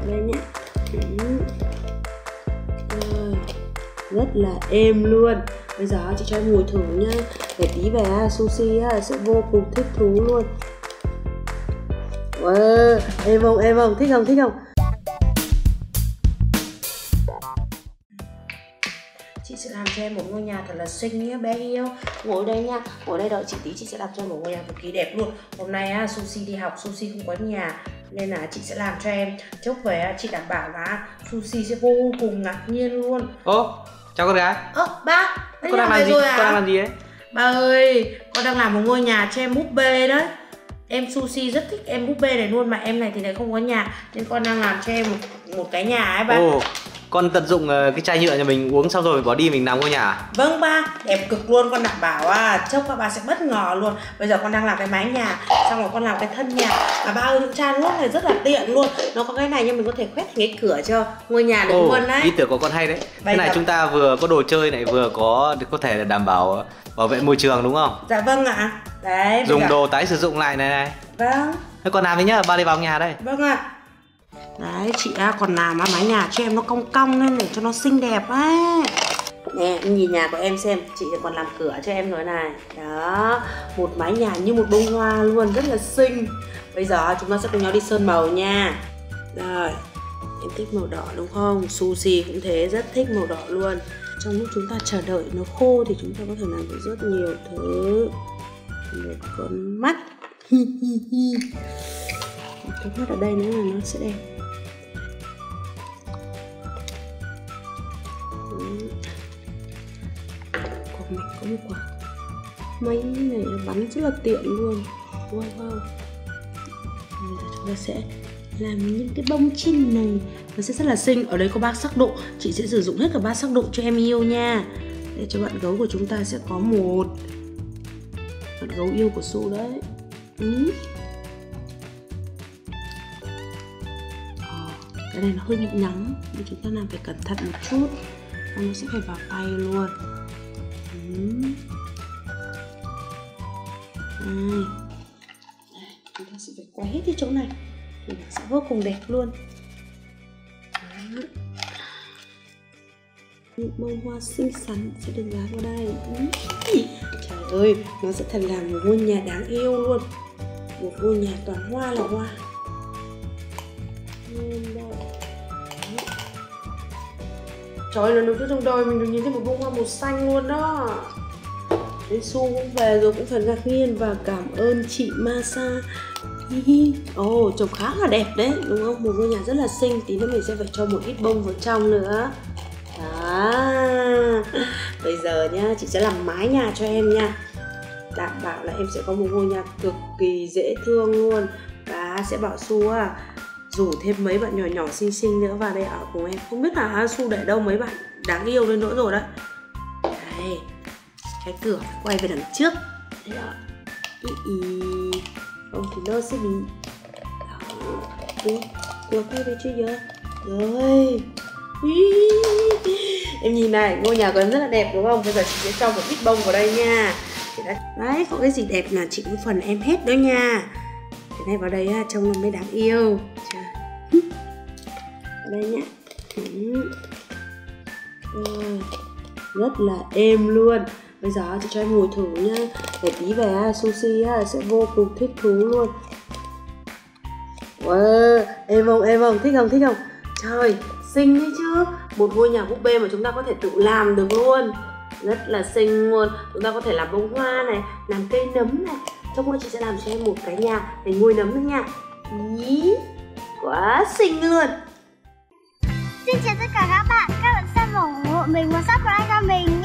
đây nhé. Rất là êm luôn. Bây giờ chị cho em ngồi thử nha. Để tí về Sushi sẽ vô cùng thích thú luôn. Wow, êm không? Thích không? Chị sẽ làm cho em một ngôi nhà thật là xinh nhé bé yêu. Ngồi đây nha, ngồi đây đợi chị tí, chị sẽ làm cho em một ngôi nhà cực kỳ đẹp luôn. Hôm nay Sushi đi học, Sushi không có nhà nên là chị sẽ làm cho em. Chốc về chị đảm bảo là Sushi sẽ vô cùng ngạc nhiên luôn. Chào con gái. Ba, con đang làm gì? Con đang làm gì ấy? Ba ơi, con đang làm một ngôi nhà cho em búp bê đấy. Em Sushi rất thích em búp bê này luôn, mà em này thì lại không có nhà nên con đang làm cho em một cái nhà ấy ba. Con tận dụng cái chai nhựa nhà mình uống xong rồi mình bỏ đi mình làm ngôi nhà à? Vâng ba, đẹp cực luôn, con đảm bảo chốc các bà sẽ bất ngờ luôn. Bây giờ con đang làm cái mái nhà, xong rồi con làm cái thân nhà. Mà ba ơi, những chai nước này rất là tiện luôn. Nó có cái này nhưng mình có thể khoét thành cái cửa cho ngôi nhà được luôn đấy. Ý tưởng của con hay đấy. Cái này chúng ta vừa có đồ chơi này, vừa có thể đảm bảo vệ môi trường đúng không? Dạ vâng ạ. Đấy. Dùng đồ tái sử dụng lại này. Vâng. Thế con làm đi nhá, ba đi vào nhà đây. Vâng ạ. Đấy, chị còn làm mái nhà cho em nó cong cong lên để cho nó xinh đẹp á. Nè, nhìn nhà của em xem, chị còn làm cửa cho em rồi này. Đó, một mái nhà như một bông hoa luôn, rất là xinh. Bây giờ chúng ta sẽ cùng nhau đi sơn màu nha. Rồi, em thích màu đỏ đúng không? Sushi cũng thế, rất thích màu đỏ luôn. Trong lúc chúng ta chờ đợi nó khô thì chúng ta có thể làm được rất nhiều thứ. Một con mắt. Cái mắt ở đây nữa là nó sẽ đẹp. Còn mình có một quả máy này bắn rất là tiện luôn. Wow. Bây giờ chúng ta sẽ làm những cái bông chinh này, nó sẽ rất là xinh. Ở đây có 3 sắc độ, chị sẽ sử dụng hết cả 3 sắc độ cho em yêu nha. Để cho bạn gấu của chúng ta sẽ có một bạn gấu yêu của Su đấy. Cái này nó hơi bị nóng nên chúng ta làm phải cẩn thận một chút, nó sẽ phải vào tay luôn. Đây, chúng ta sẽ phải quay hết cái chỗ này thì nó sẽ vô cùng đẹp luôn. Những bông hoa xinh xắn sẽ được dán vào đây. Trời ơi, nó sẽ thành làm một ngôi nhà đáng yêu luôn. Một ngôi nhà toàn hoa là hoa. Trời ơi, lần đầu tiên trong đời mình được nhìn thấy một bông hoa màu xanh luôn đó. Đến Su cũng về rồi cũng phải ngạc nhiên và cảm ơn chị Masa. Trông khá là đẹp đấy, đúng không? Một ngôi nhà rất là xinh. Tí nữa mình sẽ phải cho một ít bông vào trong nữa. Đó. Bây giờ nhá, chị sẽ làm mái nhà cho em nha. Đảm bảo là em sẽ có một ngôi nhà cực kỳ dễ thương luôn. Và sẽ bảo Su rủ thêm mấy bạn nhỏ nhỏ xinh xinh nữa vào đây ở cùng em. Không biết là Su để đâu mấy bạn đáng yêu lên nữa rồi đấy. Đây, cái cửa phải quay về đằng trước. Đấy ạ. Không thì nó sẽ bị cửa quay về chưa giờ? Rồi. Em nhìn này, ngôi nhà của em rất là đẹp đúng không? Bây giờ chị sẽ cho một ít bông vào đây nha. Đấy, có cái gì đẹp là chị cũng phần em hết đó nha. Cái này vào đây trông nó mới đáng yêu. Đây nhá. Rất là êm luôn. Bây giờ chị cho em ngồi thử nhá. Để tí về Sushi sẽ vô cùng thích thú luôn. Wow, êm không? Thích không? Trời, xinh đấy chứ. Một ngôi nhà búp bê mà chúng ta có thể tự làm được luôn. Rất là xinh luôn. Chúng ta có thể làm bông hoa này, làm cây nấm này. Trong đây chị sẽ làm cho em một cái nhà để nuôi nấm nữa nha. Quá xinh luôn. Xin chào tất cả các bạn xem và ủng hộ mình và subscribe cho mình